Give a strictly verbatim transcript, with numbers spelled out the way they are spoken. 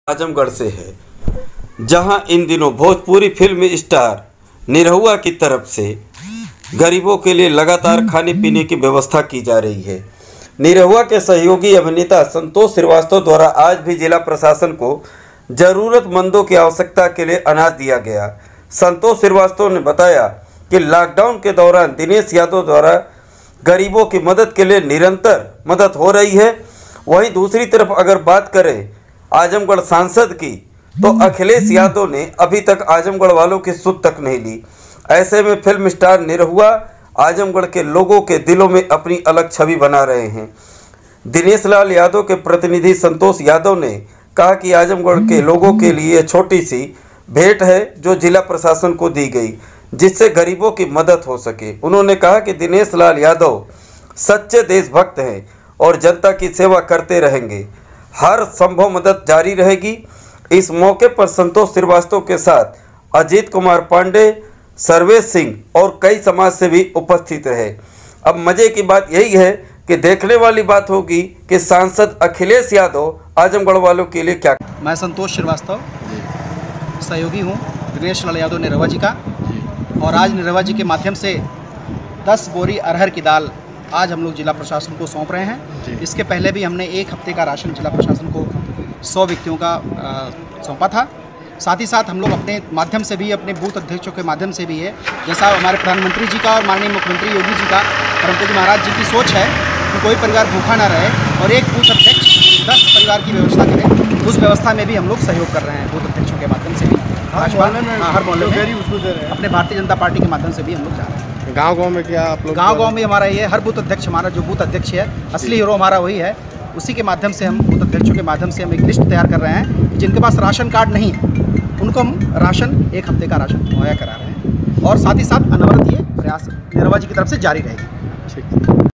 आजमगढ़ से है, जहां इन दिनों भोजपुरी फिल्म स्टार निरहुआ की तरफ से गरीबों के लिए लगातार खाने पीने की व्यवस्था की जा रही है। निरहुआ के सहयोगी अभिनेता संतोष श्रीवास्तव द्वारा आज भी जिला प्रशासन को जरूरतमंदों की आवश्यकता के लिए अनाज दिया गया। संतोष श्रीवास्तव ने बताया कि लॉकडाउन के दौरान दिनेश यादव द्वारा गरीबों की मदद के लिए निरंतर मदद हो रही है। वहीं दूसरी तरफ अगर बात करें आजमगढ़ सांसद की, तो अखिलेश यादव ने अभी तक आजमगढ़ वालों की सुध तक नहीं ली। ऐसे में फिल्म स्टार निरहुआ आजमगढ़ के लोगों के दिलों में अपनी अलग छवि बना रहे हैं। दिनेश लाल यादव के प्रतिनिधि संतोष यादव ने कहा कि आजमगढ़ के लोगों के लिए छोटी सी भेंट है जो जिला प्रशासन को दी गई, जिससे गरीबों की मदद हो सके। उन्होंने कहा कि दिनेश लाल यादव सच्चे देशभक्त हैं और जनता की सेवा करते रहेंगे। हर संभव मदद जारी रहेगी। इस मौके पर संतोष श्रीवास्तव के साथ अजीत कुमार पांडे, सर्वेश सिंह और कई समाज सेवी उपस्थित रहे। अब मजे की बात यही है कि देखने वाली बात होगी कि सांसद अखिलेश यादव आजमगढ़ वालों के लिए क्या। मैं संतोष श्रीवास्तव सहयोगी हूँ दिनेश लाल यादव निरहुआ जी का, और आज निरहुआ जी के माध्यम से दस बोरी अरहर की दाल आज हम लोग जिला प्रशासन को सौंप रहे हैं। इसके पहले भी हमने एक हफ्ते का राशन जिला प्रशासन को सौ व्यक्तियों का सौंपा था। साथ ही साथ हम लोग अपने माध्यम से भी, अपने बूथ अध्यक्षों के माध्यम से भी है, जैसा हमारे प्रधानमंत्री जी का और माननीय मुख्यमंत्री योगी जी का, परमपूज्य महाराज जी की सोच है कि कोई परिवार भूखा ना रहे और एक बूथ अध्यक्ष दस परिवार की व्यवस्था करें। उस व्यवस्था में भी हम लोग सहयोग कर रहे हैं बूथ अध्यक्षों के माध्यम से भी, भाजपा हर मोहल्ले में अपने भारतीय जनता पार्टी के माध्यम से भी हम लोग जा रहे हैं। गांव गांव में क्या आप लोग? गांव गांव में हमारा ये हर बूथ अध्यक्ष, हमारा जो बूथ अध्यक्ष है, असली हीरो हमारा वही है। उसी के माध्यम से हम बूथ अध्यक्षों के माध्यम से हम एक लिस्ट तैयार कर रहे हैं। जिनके पास राशन कार्ड नहीं है उनको हम राशन, एक हफ्ते का राशन मुहैया करा रहे हैं, और साथ ही साथ अनवरत ये प्रयास निरहुआ जी की तरफ से जारी रहेगी। ठीक।